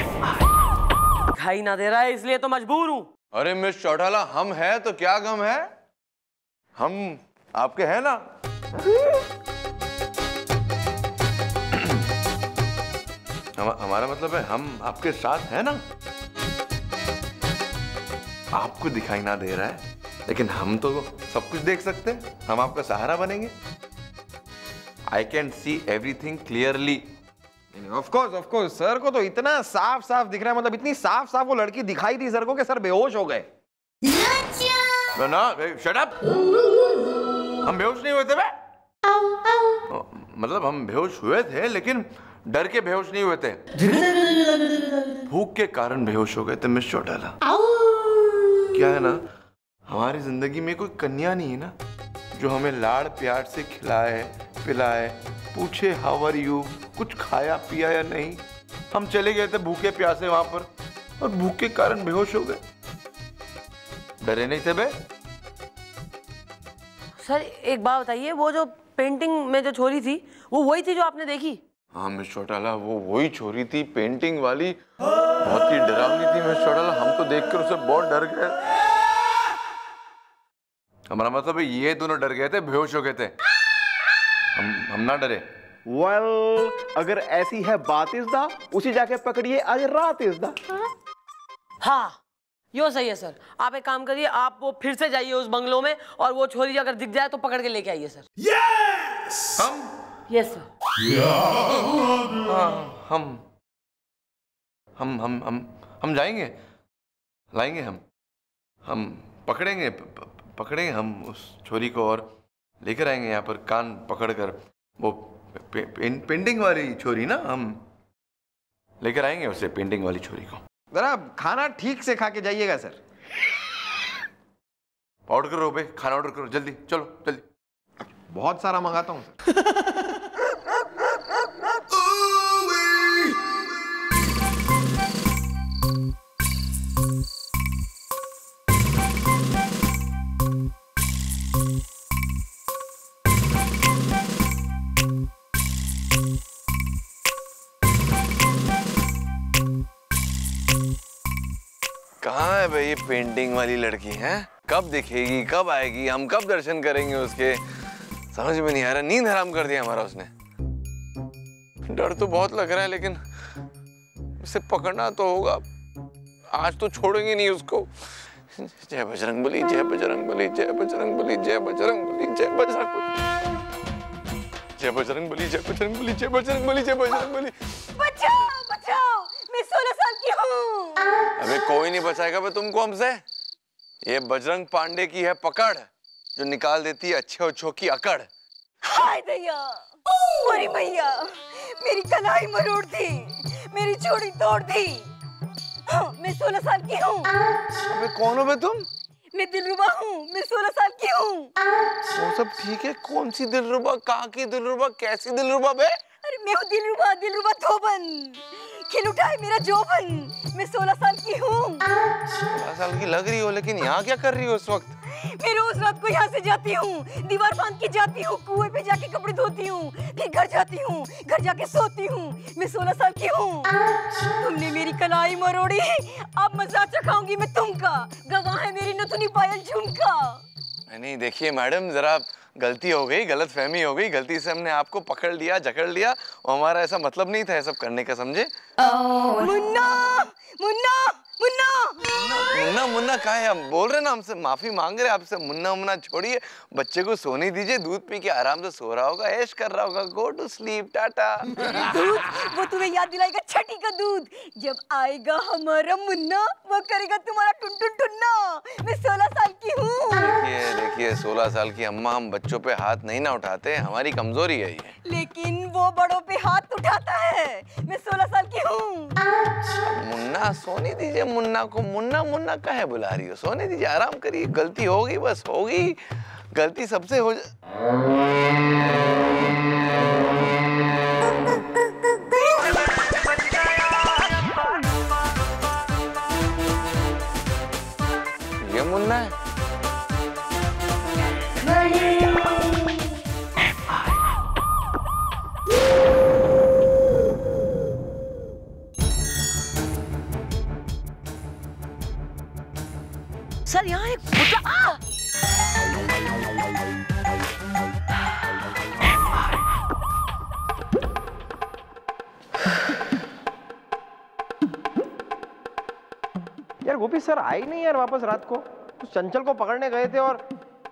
दिखाई ना दे रहा है इसलिए तो मजबूर हूँ। अरे मिस चौटाला, हम हैं तो क्या गम है, हम आपके हैं ना। हमारा मतलब है हम आपके साथ हैं ना। आपको दिखाई ना दे रहा है लेकिन हम तो सब कुछ देख सकते हैं, हम आपका सहारा बनेंगे। I can see everything clearly. Of course sir को तो इतना साफ साफ दिख रहा है, मतलब इतनी साफ साफ वो लड़की दिखाई दी सर को कि सर बेहोश हो गए। ना शट अप, हम बेहोश नहीं हुए थे बे। मतलब हम बेहोश हुए थे लेकिन डर के बेहोश नहीं हुए थे, भूख के कारण बेहोश हो गए थे मिस चौटाला। क्या है ना, हमारी जिंदगी में कोई कन्या नहीं है ना जो हमें लाड़ प्यार से खिलाए पिलाए, पूछे हाउ आर यू, कुछ खाया पिया या नहीं। हम चले गए थे भूखे प्यासे वहां पर और भूख के कारण बेहोश हो गए। डरे नहीं थे बे। सर एक बात बताइए, वो जो पेंटिंग में जो छोरी थी वो वही थी जो आपने देखी? हाँ मिस चौटाला, वो वही छोरी थी पेंटिंग वाली, बहुत ही डरावनी थी मिस चौटाला। हम तो देखकर उसे बहुत डर गए। हमारा मतलब है ये दोनों डर गए थे, बेहोश हो गए थे। हम ना डरे। वेल, अगर ऐसी है बात इज़दा, उसी जाके पकड़िए आज रात इज़दा। हाँ यो सही है सर। आप एक काम करिए, आप वो फिर से जाइए उस बंगलों में और वो छोरी अगर दिख जाए तो पकड़ के लेके आइए सर। Yes yes sir. हम जाएंगे, लाएंगे, हम पकड़ेंगे हम उस छोरी को और लेकर आएंगे यहाँ पर कान पकड़कर। वो पेंटिंग वाली छोरी ना, हम लेकर आएंगे उसे, पेंटिंग वाली छोरी को। जरा खाना ठीक से खा के जाइएगा सर। ऑर्डर करो बे, खाना ऑर्डर करो जल्दी, चलो जल्दी। बहुत सारा मंगाता हूँ। कहाँ है भाई ये पेंटिंग वाली लड़की है? कब दिखेगी, कब आएगी, हम कब दर्शन करेंगे उसके? समझ में नहीं आ रहा, नींद हराम कर दिया हमारा उसने। डर तो बहुत लग रहा है लेकिन उसे पकड़ना तो होगा, आज तो छोड़ेंगे नहीं उसको। जय बजरंगबली, जय बजरंगबली, जय बजरंगबली, जय बजरंगबली, जय बजरंगबली, जय बजरंगबली, जय बजरंगबली, जय बजरंगबली, जय बजरंगबली। बचाओ बचाओ, मैं 16 साल की हूँ। अबे कोई नहीं बचाएगा बे तुमको हमसे। ये बजरंग पांडे की है पकड़ जो निकाल देती है अच्छे अच्छों की अकड़। हाय दैया, मेरी मैया, मेरी कलाई मरोड़ दी, मेरी चूड़ी तोड़ दी। मैं 16 साल की हूँ। अबे कौन हो बे तुम? मैं दिलरुबा हूँ, मैं 16 साल की हूँ। वो सब ठीक है, कौन सी दिलरुबा, कहाँ की दिलरुबा, कैसी दिलरुबा बे? अरे मैं हूँ दिलरुबा, दिलरुबा धोबन, खिल उठा है मेरा जोबन। मैं 16 साल की हूँ। 16 साल की लग रही हो लेकिन यहाँ क्या कर रही हो इस वक्त? मैं रोज रात को यहाँ से जाती हूँ, दीवार बांध के जाती हूँ, कुएं पे जाके कपड़े धोती हूँ, फिर घर जाती हूँ, घर जाके सोती हूँ। मैं 16 साल की हूँ। तुमने मेरी कलाई मरोड़ी, अब मजाक चखाऊंगी मैं तुमका। गवाह है मेरी नथुनी पायल झुमका। नहीं देखिए मैडम, जरा गलती हो गई, गलत फहमी हो गई, गलती से हमने आपको पकड़ लिया, जकड़ लिया, और हमारा ऐसा मतलब नहीं था ये सब करने का, समझे? मुन्ना मुन्ना मुन्ना मुन्ना मुन्ना कहा है? हम बोल रहे ना, हमसे माफी मांग रहे आपसे। मुन्ना मुन्ना छोड़िए, बच्चे को सोने दीजिए, दूध पी के आराम से सो रहा होगा, ऐश कर रहा होगा। Go to sleep, tata. दूध वो तुम्हें याद दिलाएगा छठी का दूध। जब आएगा हमारा मुन्ना, वो करेगा तुम्हारा टुन टुन टुन्ना। मैं 16 साल की हूँ। देखिए देखिए, 16 साल की अम्मा, हम बच्चों पे हाथ नहीं ना उठाते, हमारी कमजोरी है ये। लेकिन वो बड़ों पे हाथ उठाता है। मैं 16 साल की हूँ। मुन्ना सोने दीजिए मुन्ना को। मुन्ना मुन्ना काहे बुला रही हो? सोने दीजिए, आराम करिए। गलती होगी, बस होगी, गलती सबसे हो ये मुन्ना है। सर यहाँ एक पुतला। यार गोपी सर आए नहीं यार वापस रात को। तो चंचल को पकड़ने गए थे और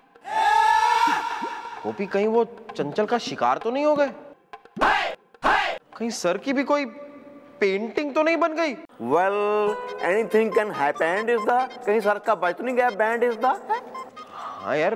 गोपी कहीं वो चंचल का शिकार तो नहीं हो गए? कहीं सर की भी कोई पेंटिंग तो नहीं बन गई? Well, anything can happen is the कहीं सर का बच तो नहीं गया बैंड is the हाँ यार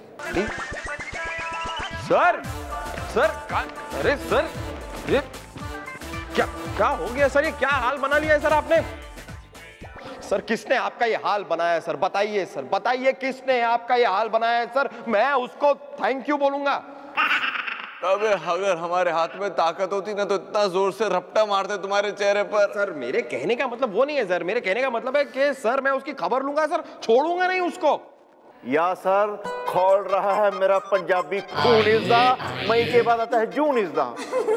सर सर अरे सर ये क्या क्या हो गया सर? ये क्या हाल बना लिया है सर आपने? सर किसने आपका ये हाल बनाया है सर? बताइए सर, बताइए किसने आपका ये हाल बनाया है सर? मैं उसको थैंक यू बोलूंगा। अबे अगर हमारे हाथ में ताकत होती ना तो इतना जोर से रपटा मारते तुम्हारे चेहरे पर। सर मेरे कहने का मतलब वो नहीं है सर। मेरे कहने का मतलब है कि सर मैं उसकी खबर लूंगा सर, छोड़ूंगा नहीं उसको। या सर खोल रहा है मेरा पंजाबी खून इस दा, मई के बाद आता है जून इस दा।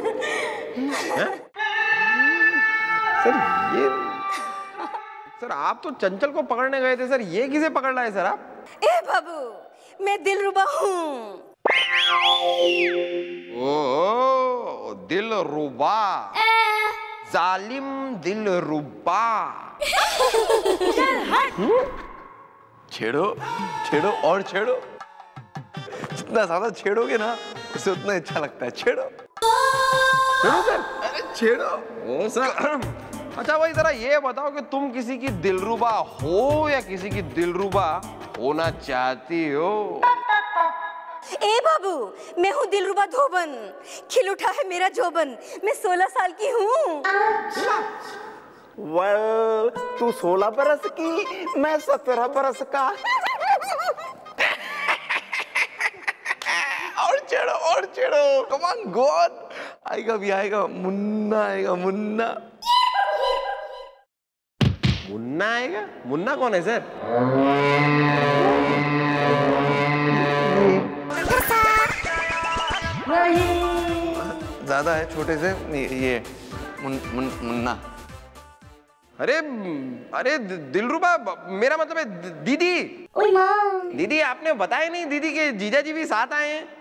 सर ये सर आप तो चंचल को पकड़ने गए थे सर, ये किसे पकड़ रहा है सर आप? ए बाबू मैं दिलरुबा हूँ। ओ दिलरुबा, जालिम दिलरुबा। छेड़ो छेड़ो और छेड़ो, जितना ज्यादा छेड़ोगे ना उसे उतना अच्छा लगता है। छेड़ो छेड़ो सर, अरे छेड़ो। ओ सर अच्छा भाई जरा ये बताओ कि तुम किसी की दिलरुबा हो या किसी की दिलरुबा होना चाहती हो? ए बाबू मैं हूँ दिलरुबा धोबन, खिल उठा है मेरा जोबन, मैं 16 साल की हूँ। Well, तू 16 बरस की, मैं 17 बरस का। और छेड़ो कम ऑन गो ऑन। आएगा भी आएगा, मुन्ना आएगा, मुन्ना। मुन्ना आएगा? मुन्ना कौन है सर? ज्यादा है छोटे से ये मुन्ना। अरे अरे दिलरुबा मेरा मतलब है दीदी। दीदी आपने बताया नहीं दीदी के जीजा जी भी साथ आए हैं।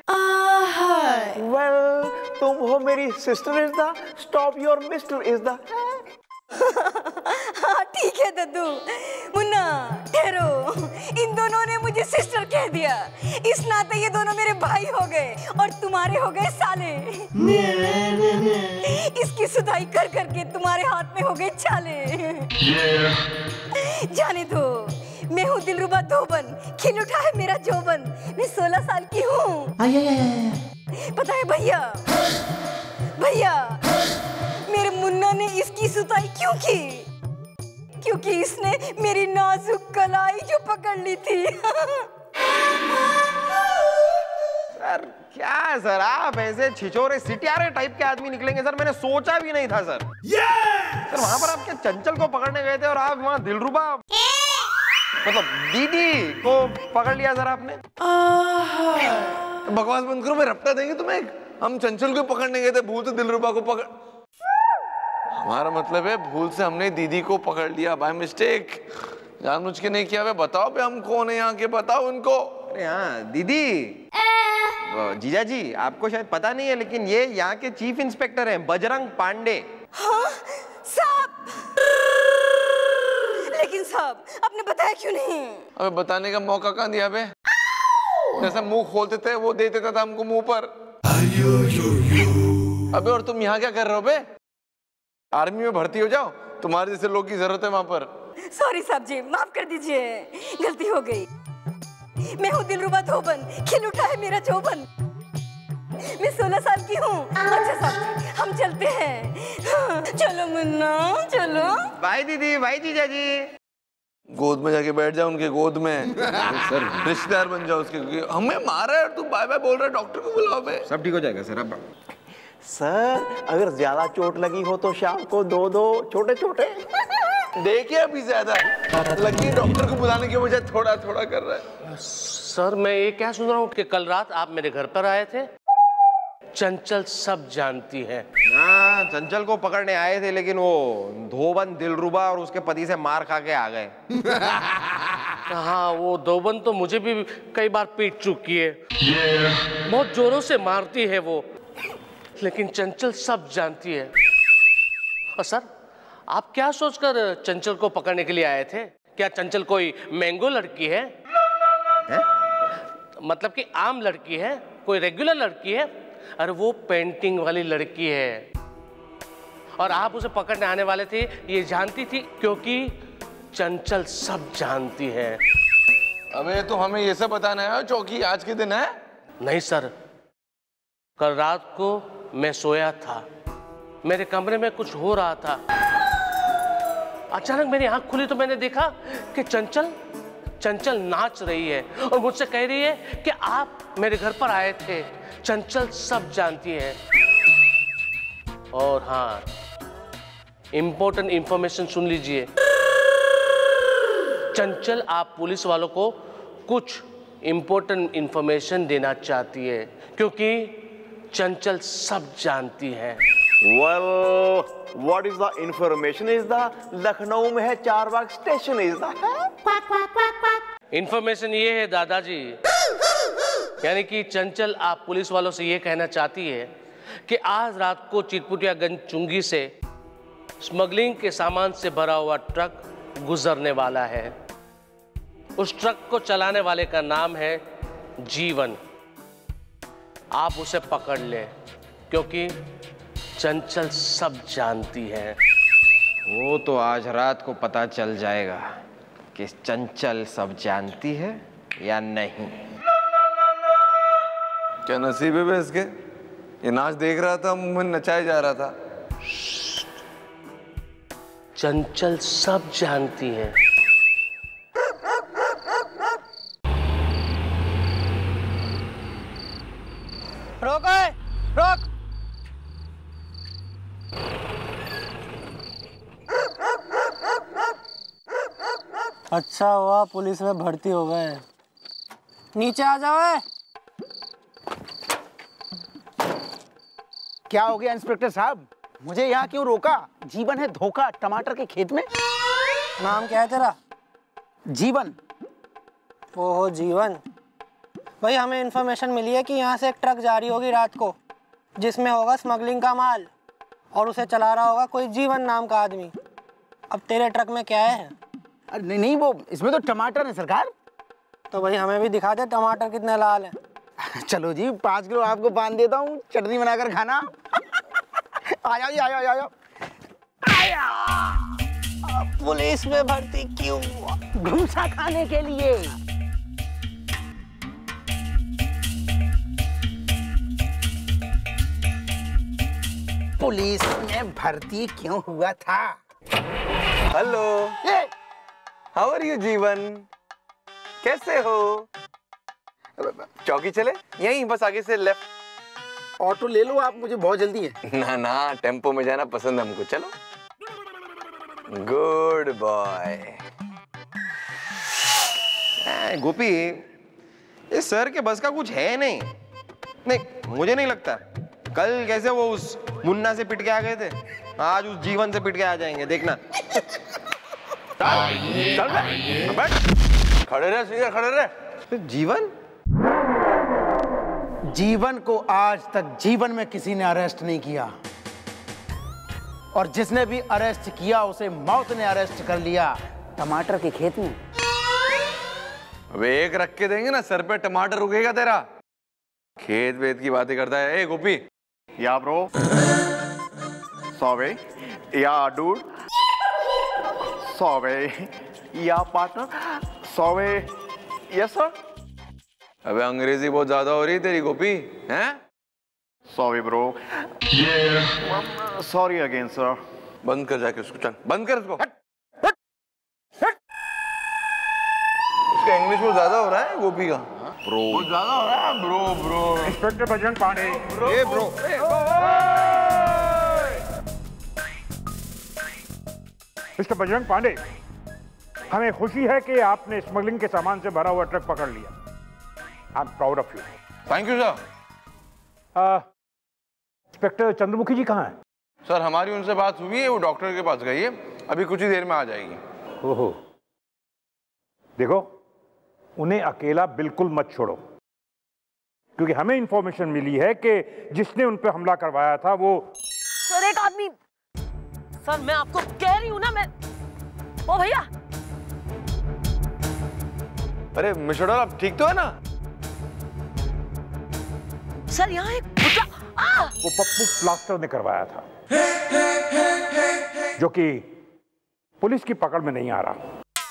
Well, तुम हो मेरी sister is the, stop your mister is the. हाँ ठीक है दद्दू। मुन्ना ठहरो, इन दोनों ने मुझे सिस्टर कह दिया, इस नाते ये दोनों मेरे भाई हो गए और तुम्हारे हो गए साले। इसकी सुधाई कर करके तुम्हारे हाथ में हो गए छाले। जाने दो, मैं हूँ दिलरुबा धोबन, खिल उठा है मेरा जोबन, मैं 16 साल की हूँ। पता है भैया, भैया मेरे मुन्ना ने इसकी सुताई क्यों की? क्योंकि इसने मेरी नाजुक कलाई जो पकड़ ली थी। सर क्या सर आप ऐसे छिछोरे सिटियारे टाइप के आदमी निकलेंगे सर? मैंने सोचा भी नहीं था सर। सर वहां पर आप क्या चंचल को पकड़ने गए थे और आप वहां दिलरुबा मतलब दीदी को पकड़ लिया सर आपने? बकवास बंद करो, मैं रपटा देंगे तुम्हें। हम चंचल को पकड़ने गए थे, भूल से दिलरुबा को पकड़। हमारा मतलब है भूल से हमने दीदी को पकड़ लिया, बाय मिस्टेक, जानबूझ के नहीं किया। वे बताओ बे हम कौन है यहाँ के, बताओ उनको। अरे हाँ दीदी, जीजा जी आपको शायद पता नहीं है लेकिन ये यहाँ के चीफ इंस्पेक्टर हैं, बजरंग पांडे। हाँ साहब, लेकिन साहब आपने बताया क्यों नहीं? अबे बताने का मौका कहाँ दिया बे? जैसा मुंह खोलते थे वो दे देता था हमको मुंह पर। अबे और तुम यहाँ क्या कर रहे हो बे? आर्मी में भर्ती हो जाओ, तुम्हारे जैसे लोग की जरूरत है वहां पर। सॉरी साहब जी, माफ कर दीजिए, गलती हो गई। मैं हूँ दिलरुबा धोबन, खिल उठा है मेरा जोबन, मैं 16 साल की हूँ। अच्छा साहब जी हम चलते हैं। चलो मुन्ना चलो। बाय दीदी, बाय जीजा जी। गोद में जाके बैठ जाओ उनके गोद में। सर रिश्तेदार बन जाओ उसके, हमें मारा है और तू बाय बाय बोल रहा है। डॉक्टर को बुलाओ बे। सब ठीक हो जाएगा सर। अब सर अगर ज्यादा चोट लगी हो तो शाम को दो छोटे छोटे। देखिए अभी ज्यादा लगी, डॉक्टर को बुलाने के बजाय थोड़ा थोड़ा कर रहा है। सर मैं ये क्या सुन रहा हूँ कि कल रात आप मेरे घर पर आए थे? चंचल सब जानती है। हाँ चंचल को पकड़ने आए थे लेकिन वो धोबन दिलरुबा और उसके पति से मार खा के आ गए। हाँ, वो धोबन तो मुझे भी कई बार पीट चुकी है। बहुत जोरों से मारती है वो, लेकिन चंचल सब जानती है। और सर, आप क्या सोचकर चंचल को पकड़ने के लिए आए थे? क्या चंचल कोई मैंगो लड़की है? मतलब कि आम लड़की है, कोई रेगुलर लड़की है? अरे वो पेंटिंग वाली लड़की है, और आप उसे पकड़ने आने वाले थे ये जानती थी, क्योंकि चंचल सब जानती है। अबे तो हमें ये सब बताना है चौकी आज के दिन है? नहीं सर, कल रात को मैं सोया था, मेरे कमरे में कुछ हो रहा था। अचानक मेरी आंख खुली तो मैंने देखा कि चंचल नाच रही है और मुझसे कह रही है कि आप मेरे घर पर आए थे। चंचल सब जानती है। और हाँ, इंपॉर्टेंट इंफॉर्मेशन सुन लीजिए। चंचल आप पुलिस वालों को कुछ इंपॉर्टेंट इंफॉर्मेशन देना चाहती है, क्योंकि चंचल सब जानती है। Well, what is the information is the Lucknow में है Charbagh station is the information ये है दादाजी, यानी कि चंचल आप पुलिस वालों से ये कहना चाहती है कि आज रात को चिरपुटियागंज चुंगी से स्मगलिंग के सामान से भरा हुआ ट्रक गुजरने वाला है। उस ट्रक को चलाने वाले का नाम है जीवन। आप उसे पकड़ ले, क्योंकि चंचल सब जानती है। वो तो आज रात को पता चल जाएगा कि चंचल सब जानती है या नहीं। क्या नसीब है बे इसके? ये नाच देख रहा था, मुंह में नचाया जा रहा था। चंचल सब जानती है। रोक, रोक। अच्छा हुआ पुलिस में भर्ती हो गए। नीचे आ जाओ। क्या हो गया इंस्पेक्टर साहब? मुझे यहाँ क्यों रोका? जीवन है धोखा टमाटर के खेत में। नाम क्या है तेरा? जीवन। ओहो जीवन। भाई हमें इन्फॉर्मेशन मिली है कि यहाँ से एक ट्रक जा रही होगी रात को, जिसमें होगा स्मगलिंग का माल, और उसे चला रहा होगा कोई जीवन नाम का आदमी। अब तेरे ट्रक में क्या है? अरे नहीं नहीं, वो इसमें तो टमाटर है सरकार। तो भाई हमें भी दिखा दे टमाटर कितने लाल हैं। चलो जी 5 किलो आपको बांध देता हूँ, चटनी बनाकर खाना। आ जाओ जी, आ जाओ, आ जाओ। पुलिस में भर्ती क्यों? घूसा खाने के लिए। पुलिस में भर्ती क्यों हुआ था? हेलो, हाउ आर यू जीवन? कैसे हो? चौकी चले? यहीं बस आगे से लेफ्ट। ऑटो ले लो आप, मुझे बहुत जल्दी है। ना ना, टेम्पो में जाना पसंद है हमको। चलो। Good boy. गोपी, इस सर के बस का कुछ है नहीं। नहीं, मुझे नहीं लगता। कल कैसे वो उस मुन्ना से पिट के आ गए थे, आज उस जीवन से पिट के आ जाएंगे, देखना। चल बैठ, खड़े रहे, सीधे खड़े रहे। जीवन? जीवन को आज तक जीवन में किसी ने अरेस्ट नहीं किया, और जिसने भी अरेस्ट किया उसे मौत ने अरेस्ट कर लिया टमाटर के खेत में। अब एक रख के देंगे ना सर पे, टमाटर रुकेगा तेरा? खेत वेत की बातें करता है। ए गोपी। या ब्रो। सॉरी। या डूड। सॉरी। या पार्टनर। सॉरी। Yes sir. अबे अंग्रेजी बहुत ज्यादा हो रही तेरी गोपी, हैं? Sorry bro. Sorry again sir. बंद कर जाके उसको, चल बंद कर उसको। उसका इंग्लिश बहुत ज्यादा हो रहा है गोपी का। ब्रो बहुत ज्यादा हो रहा है। Bro bro. Inspector Bajrang Pandey. ए ब्रो। मिस्टर बजरंग पांडे, हमें खुशी है कि आपने स्मगलिंग के सामान से भरा हुआ ट्रक पकड़ लिया। I am proud of you. Thank you sir. Inspector Chandramukhi ji कहाँ हैं? सर हमारी उनसे बात हुई है, वो डॉक्टर के पास गई है, अभी कुछ ही देर में आ जाएगी। ओहो, देखो उन्हें अकेला बिल्कुल मत छोड़ो, क्योंकि हमें इंफॉर्मेशन मिली है कि जिसने उन पे हमला करवाया था वो सर एक आदमी। सर मैं आपको कह रही हूं ना, मैं ओ भैया। अरे मिस्टर डॉल, आप ठीक तो है ना? सर यहाँ एक वो पप्पू प्लास्टर ने करवाया था, जो कि पुलिस की पकड़ में नहीं आ रहा।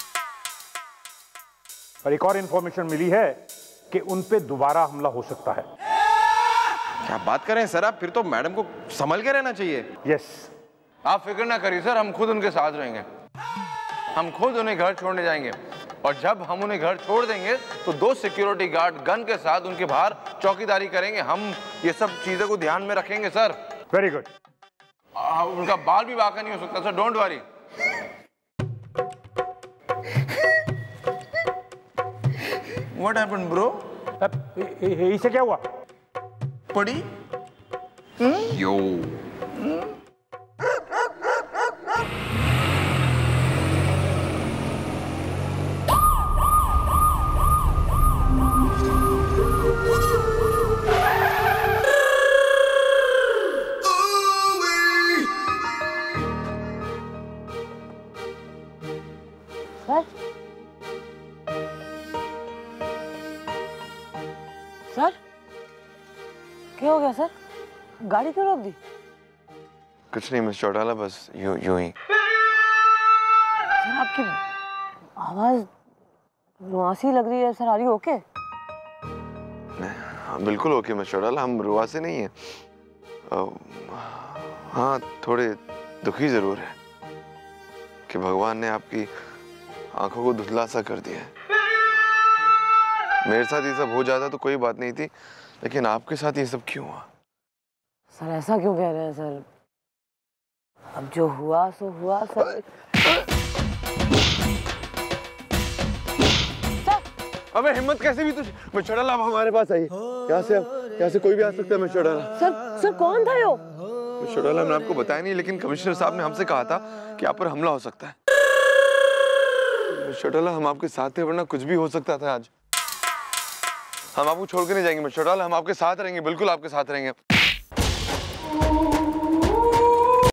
पर एक और इंफॉर्मेशन मिली है कि उन पे दोबारा हमला हो सकता है। क्या बात करें सर आप, फिर तो मैडम को संभल के रहना चाहिए। यस, आप फिक्र ना करिए सर, हम खुद उनके साथ रहेंगे। हम खुद उन्हें घर छोड़ने जाएंगे, और जब हम उन्हें घर छोड़ देंगे तो 2 सिक्योरिटी गार्ड गन के साथ उनके बाहर चौकीदारी करेंगे। हम ये सब चीजों को ध्यान में रखेंगे सर। Very good. उनका बाल भी बाका नहीं हो सकता sir, don't worry. What happened, bro? इसे क्या हुआ? पड़ी? यो सर क्या हो गया सर? गाड़ी क्यों रोक दी? कुछ नहीं मिस्टर चौटाला, बस यूं ही। सर आपकी आवाज रुआसी लग रही है सर, आर यू ओके? हाँ बिल्कुल ओके मिस्टर चौटाला, हम रुआसे नहीं है। हाँ थोड़े दुखी जरूर है कि भगवान ने आपकी आंखों को धुंधला सा कर दिया है। मेरे साथ ये सब हो जाता तो कोई बात नहीं थी, लेकिन आपके साथ ये सब क्यों हुआ? सर ऐसा क्यों कह रहे हैं सर? अब जो हुआ सो हुआ सर। अबे हिम्मत कैसे भी तुझ मिस्टर चौटाला, आप हमारे पास आइए। यहाँ से कोई भी आ सकता है मिस्टर चौटाला। सर कौन था यो? मिस्टर चौटाला मैंने आपको बताया नहीं, लेकिन कमिश्नर साहब ने हमसे कहा था कि आप पर हमला हो सकता है। मिस्टर चौटाला हम आपके साथ थे, वरना कुछ भी हो सकता था आज। हम आपको छोड़ के नहीं जाएंगे मिस्टर चौटाला, हम आपके साथ रहेंगे, बिल्कुल आपके साथ रहेंगे।